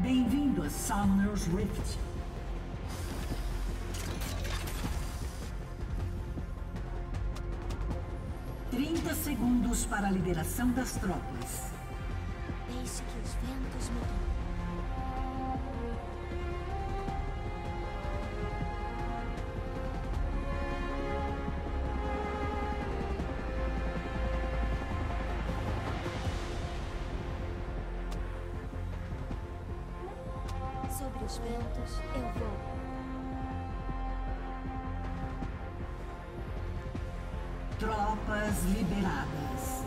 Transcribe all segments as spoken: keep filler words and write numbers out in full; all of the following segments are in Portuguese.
Bem-vindo a Summoner's Rift. trinta segundos para a liberação das tropas. Deixe que os ventos me guiem. Sobre os ventos, eu vou. Tropas liberadas.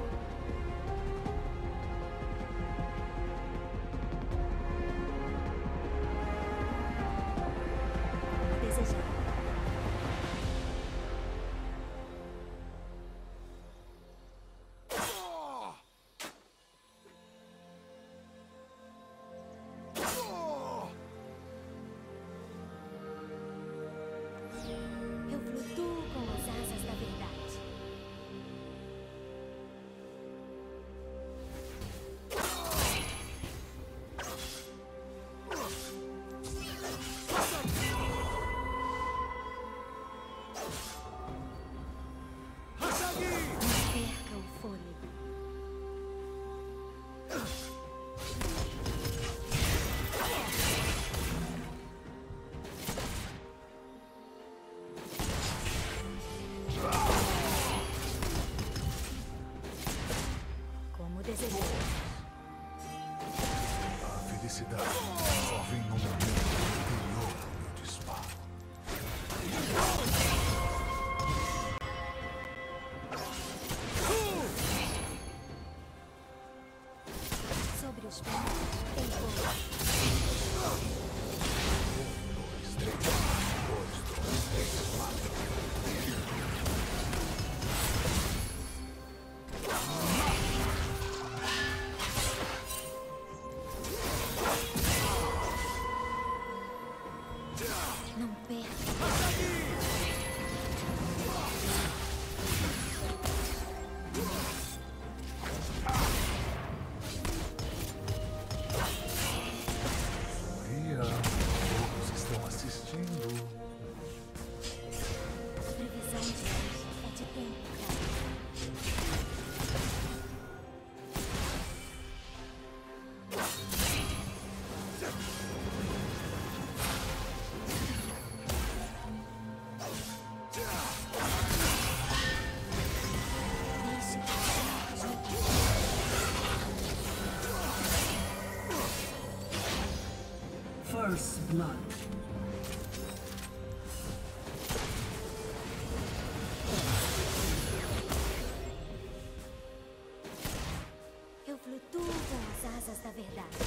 Desejar. Eu flutuo com as asas da verdade. Não perca o fôlego. Como desejar. A felicidade só vem no momento anterior ao meu disparo. Sobre os ventos, eu vou. Dois, três, dois, dois, três, quatro. Não perca. Sorria, todos estão assistindo. A previsão de hoje é de tempo pra deixe que os ventos me guiem. First Blood. Eu flutuo com as asas da verdade.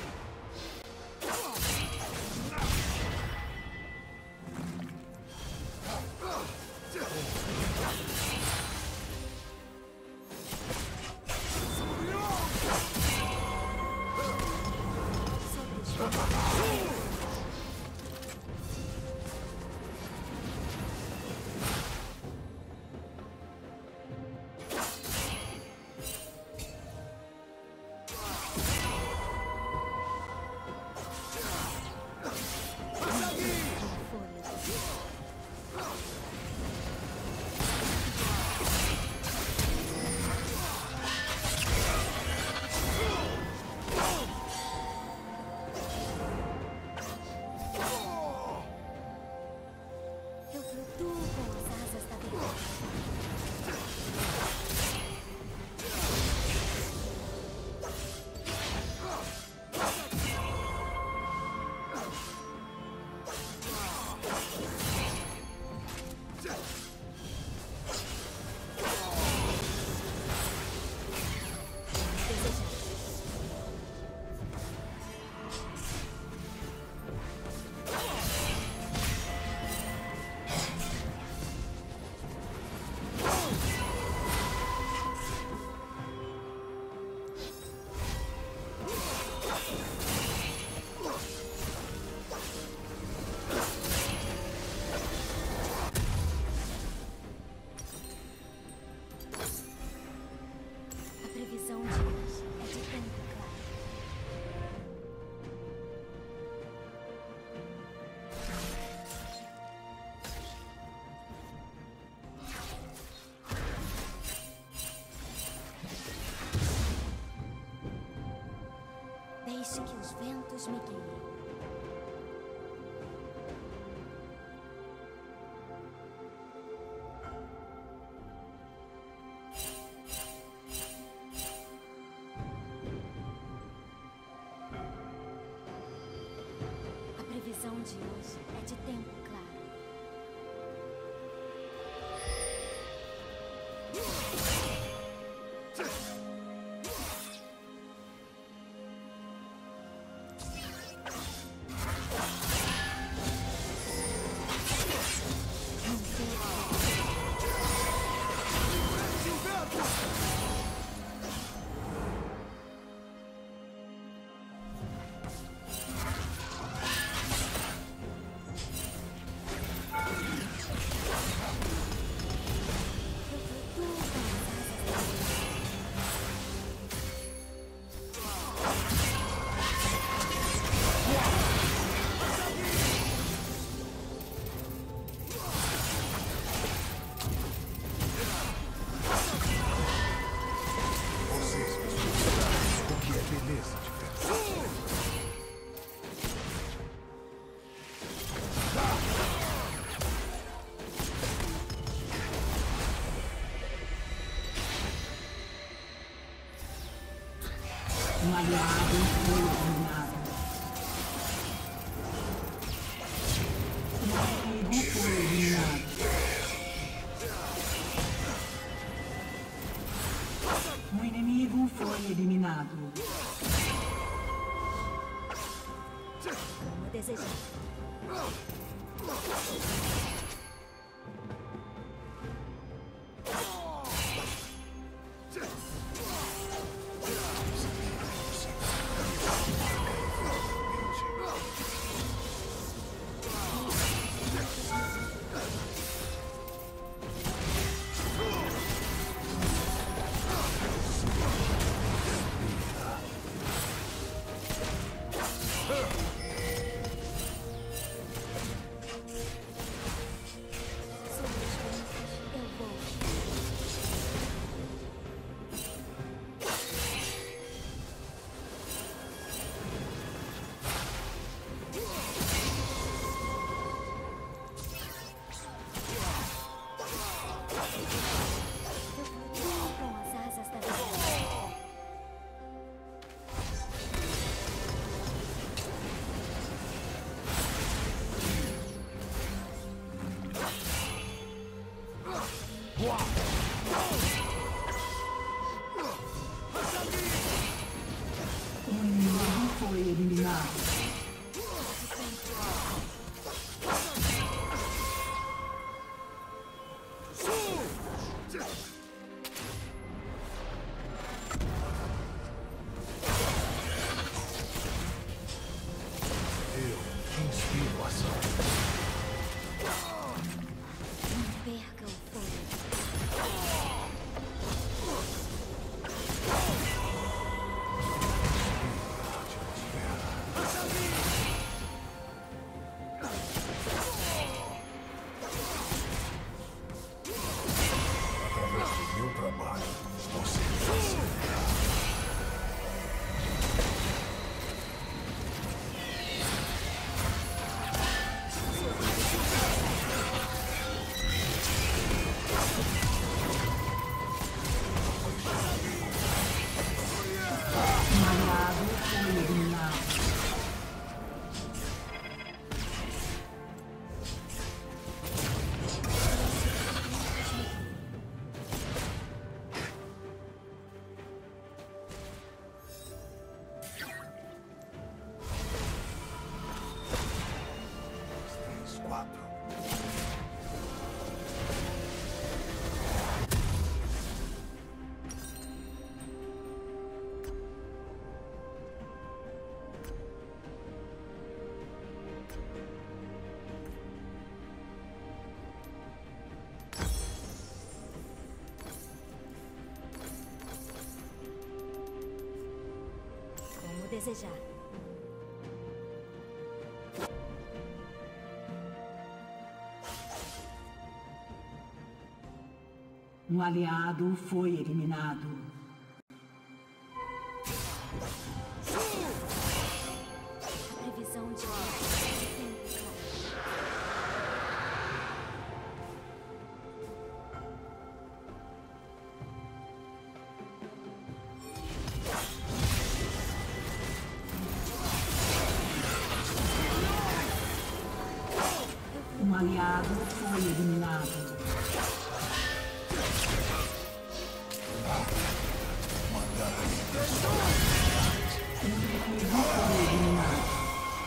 Sobre os ventos. Deixe que os ventos me guiem. A previsão de hoje é de tempo claro. Um aliado foi eliminado. Um inimigo foi eliminado. Um inimigo foi eliminado. Como desejar. Um inimigo foi eliminado. Eu inspiro ação. Não perca o fôlego. Através do meu trabalho, você acelera. Um aliado foi eliminado. Três, quatro. Como desejar. Um aliado foi eliminado. Um aliado foi eliminado. Um inimigo foi eliminado.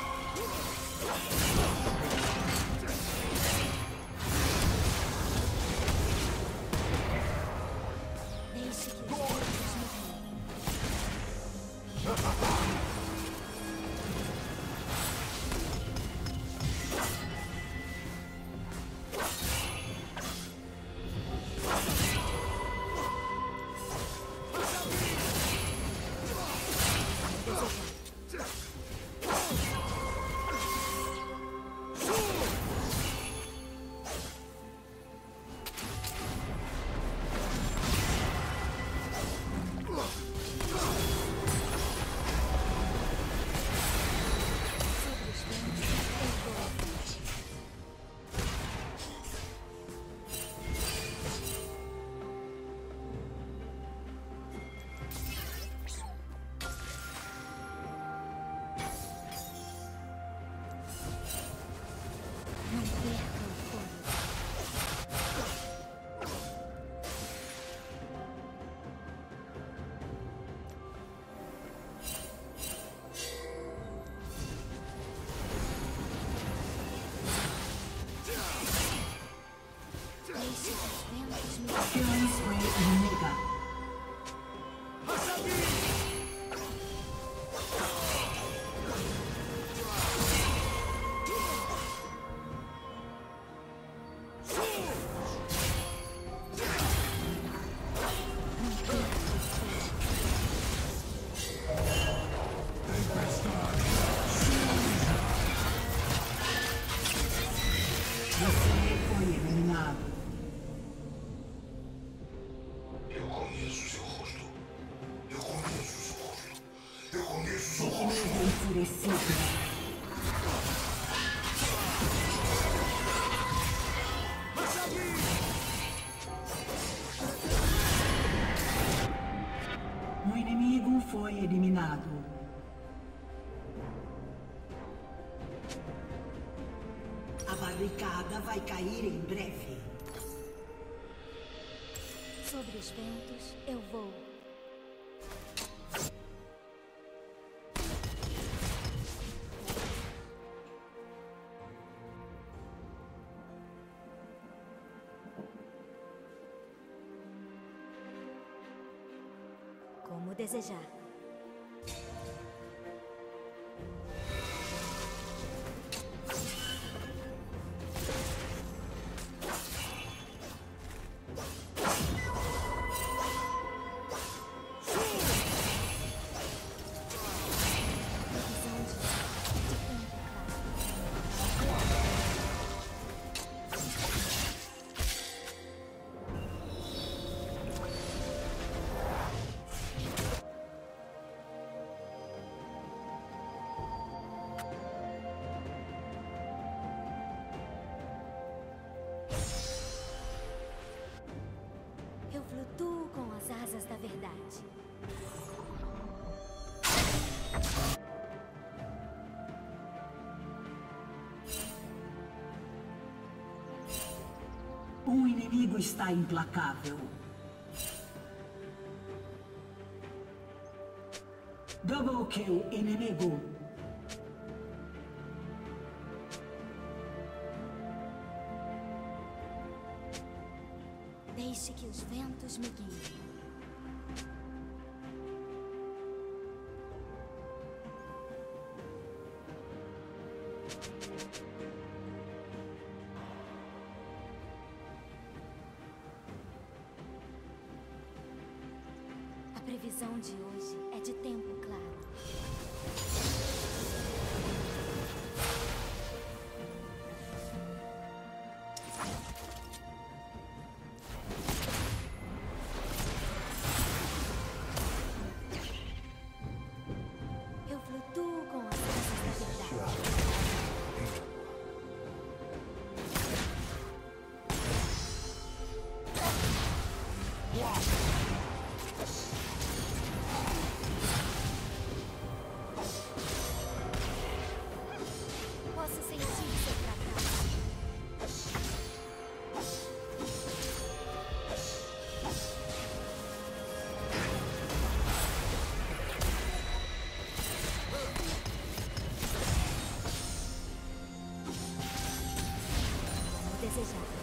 Deixe que os outros me veem. Não perca o fôlego. Deixe que os ventos me guiem. Killing spree inimiga. Você foi eliminado. Eu conheço seu rosto. Eu conheço seu rosto. Eu conheço seu rosto. Inimigo enfurecido. Um inimigo foi eliminado. A barricada vai cair em breve. Sobre os ventos, eu vou. Como desejar. Previsão de, de tempo claro. Eu flutuo com as asas da verdade. Um inimigo está implacável. Double kill inimigo. Deixe que os ventos me guiem. A previsão de hoje é de tempo claro. Eu flutuo com as asas da verdade. desejado.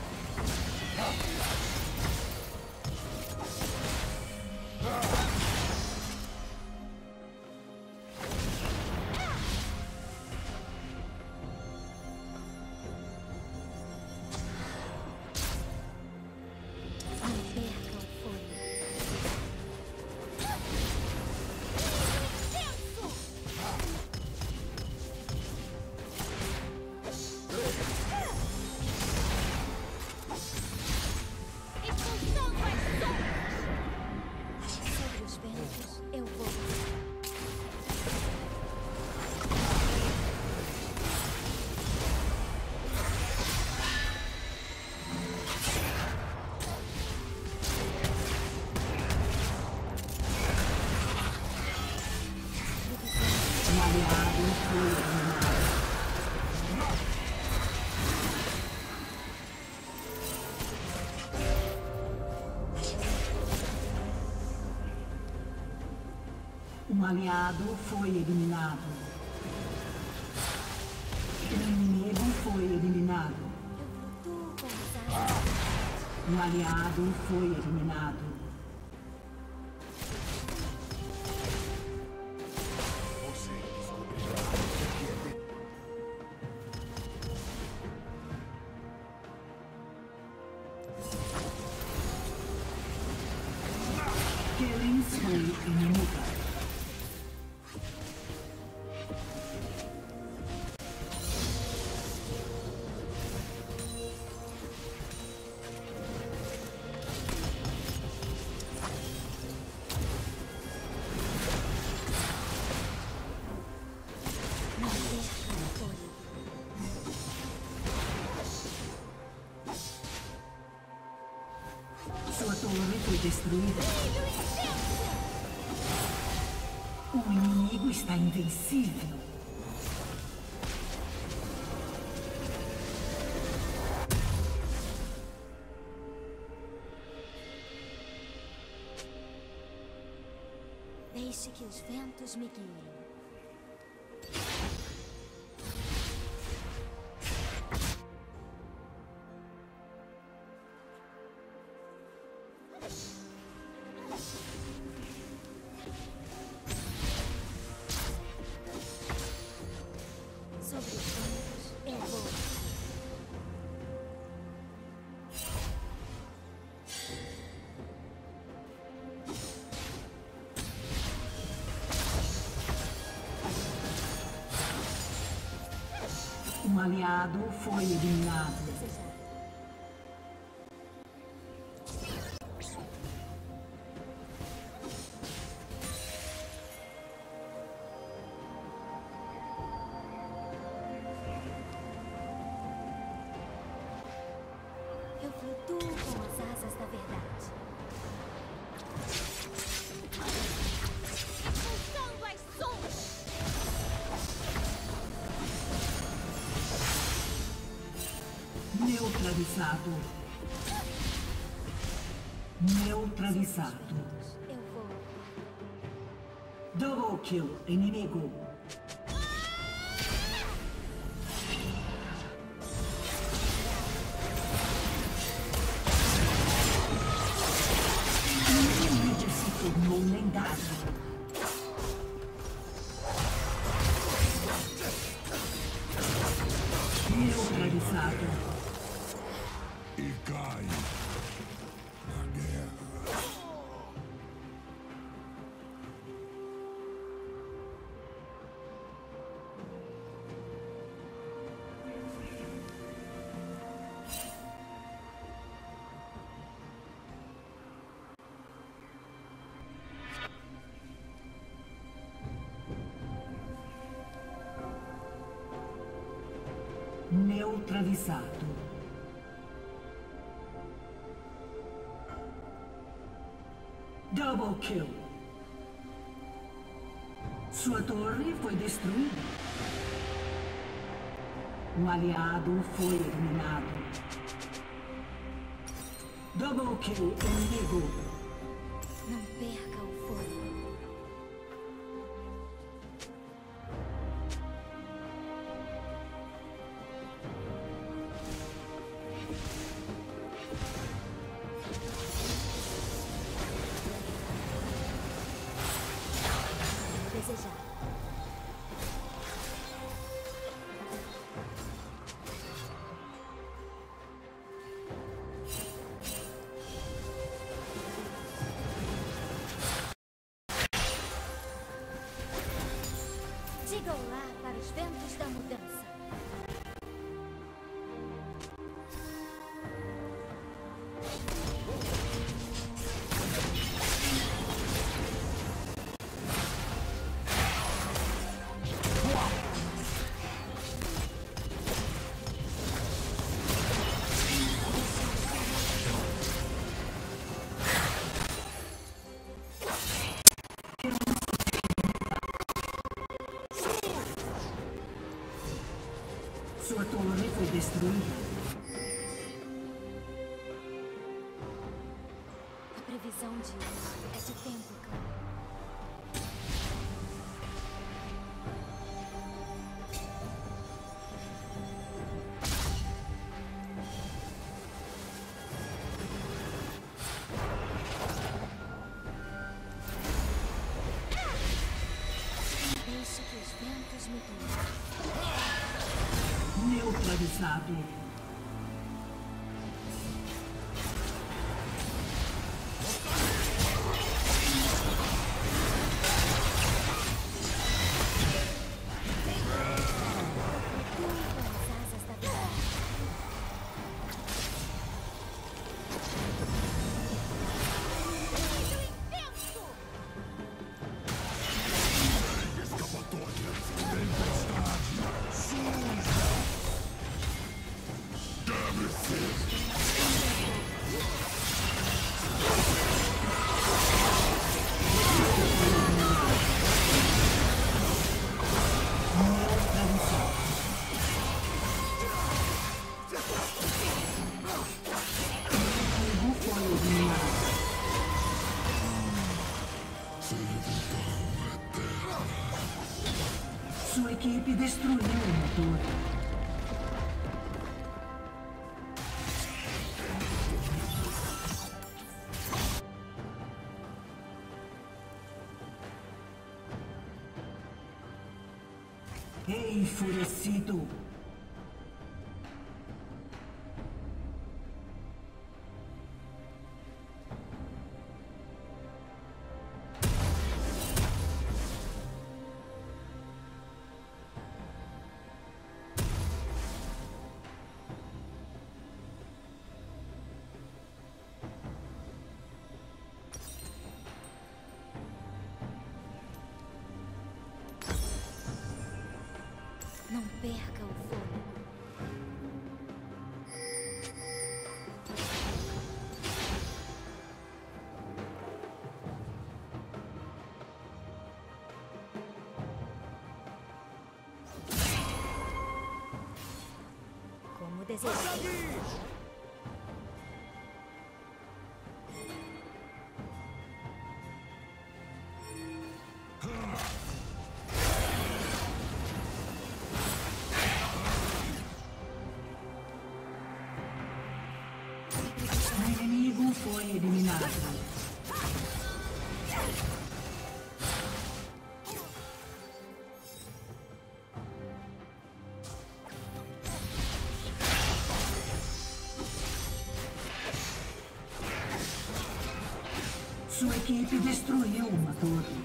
Um aliado foi eliminado. Um inimigo foi eliminado. Eu flutuo com as asas. Um aliado foi eliminado. Killing spree inimiga. Sua torre foi destruída. O inimigo está invencível. Deixe que os ventos me guiem. Sobre os ventos eu vou. Um aliado foi eliminado. Desejado. Eu flutuo com as asas da verdade. Expulsando as sombras! Neutralizado. Neutralizado. Eu vou. Double kill inimigo. Inimigo se tornou lendário. Neutralizado. E cai na guerra. Neutralizado. Double kill. Sua torre foi destruída. Um aliado foi eliminado. Double kill inimigo. Não perca o fogo. para os ventos da mudança. Sua torre foi destruída. A previsão de hoje é de tempo, claro. Deixe que os ventos me guiem. Neutralizado. Sua equipe destruiu o motor. Enfurecido. Não perca o fôlego. Como desejar. O inimigo foi eliminado. Sua equipe destruiu uma torre.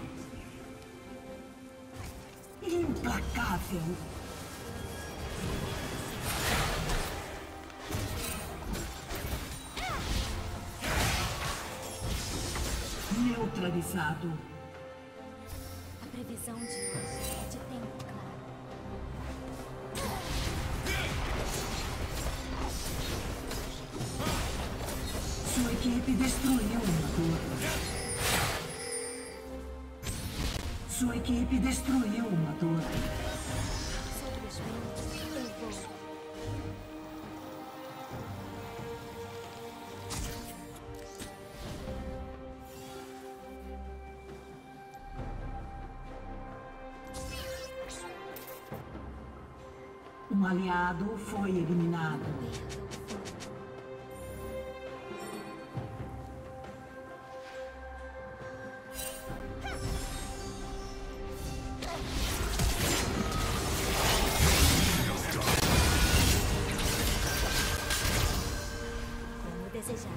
Implacável. Neutralizado. A previsão de hoje é de tempo claro. Sua equipe destruiu uma torre. Sua equipe destruiu uma torre. Sobre os ventos, eu vou. Um aliado foi eliminado. Como desejar.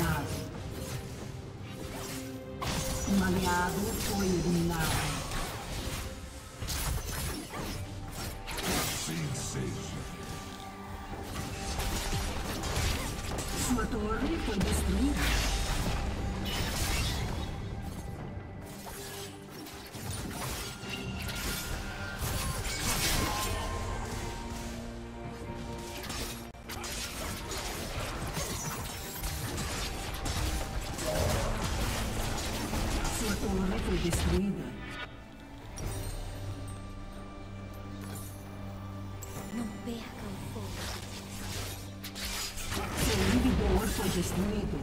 eliminado. Um aliado foi eliminado. Assim seja. Sua torre foi destruída. Sua torre foi destruída. Não perca o fogo. Seu inibidor foi destruído.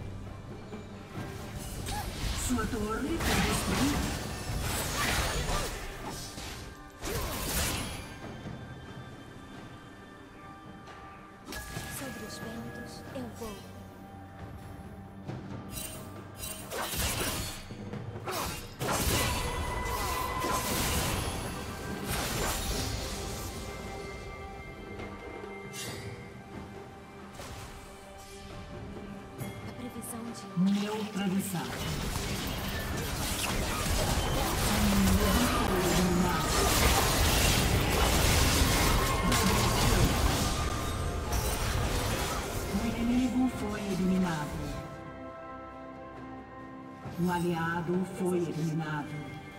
Sua torre foi destruída. Sobre os ventos, eu vou. A previsão de Neutralizado. O inimigo foi eliminado. Um aliado foi eliminado.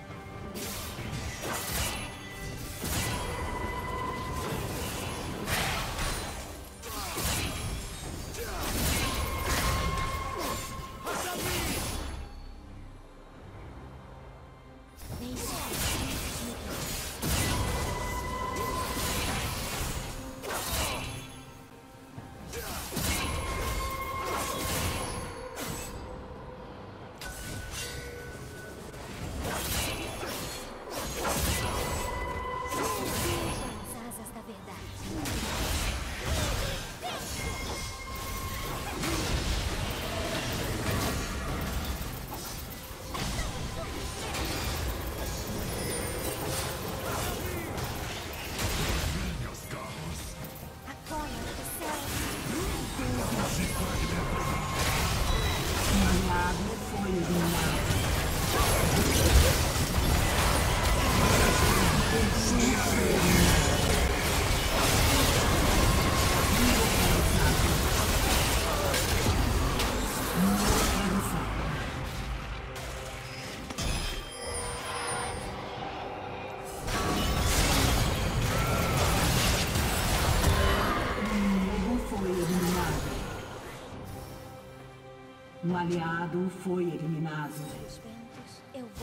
as asas da verdade. Minhas garras. A cola do céu. Se fragmentará. Um aliado foi eliminado. Um aliado foi eliminado. Sobre os ventos, eu vou.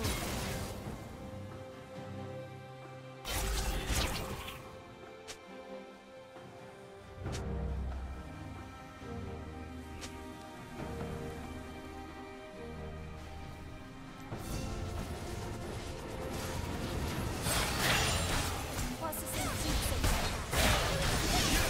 Posso sentir seu trabalho.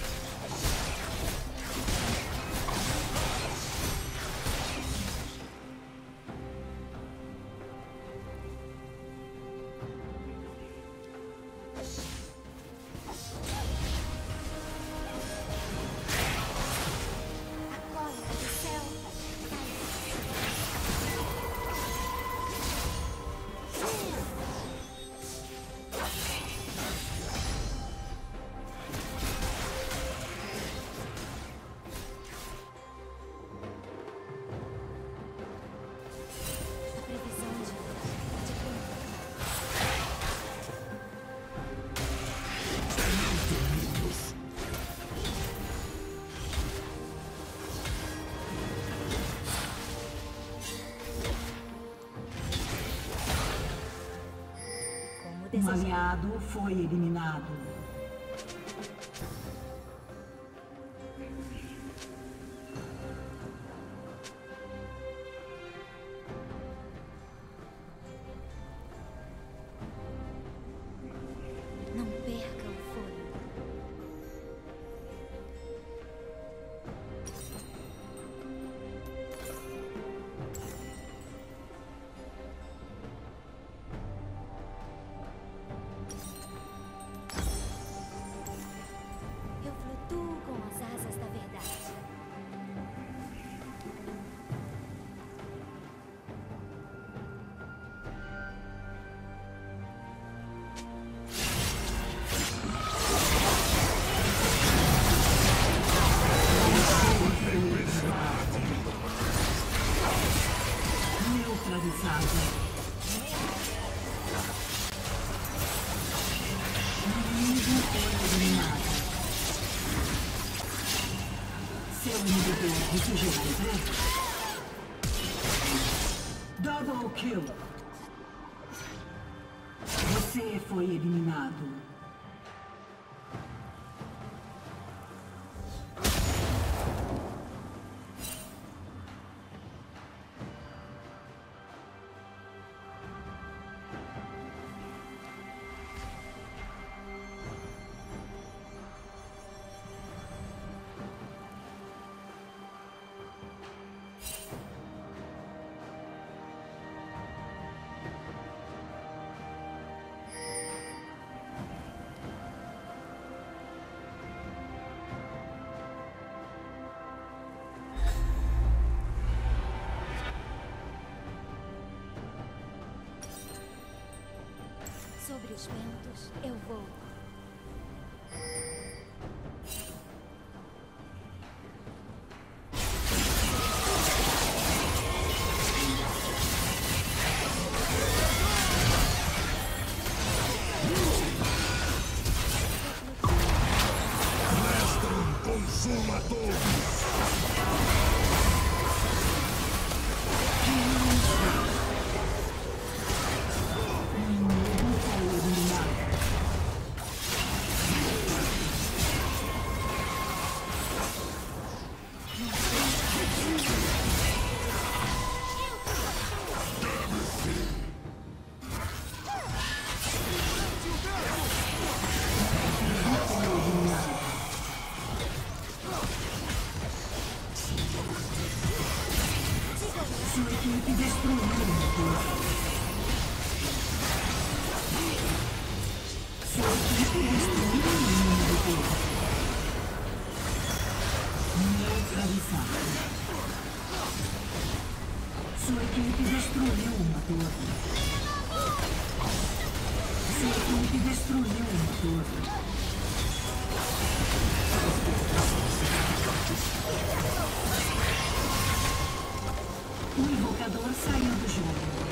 A cola do céu. A previsão de de como Um desejar. aliado foi eliminado. Não perca o fôlego. eliminado. Inimigo foi eliminado. Seu inibidor ressurgirá em breve. Double kill. Você foi eliminado. Sobre os ventos, eu vou. Consuma todos! Sua equipe destruiu o motor. Sua equipe destruiu o motor. Neutralizado. Sua equipe destruiu o motor. Sua equipe destruiu o motor. O invocador saiu do jogo.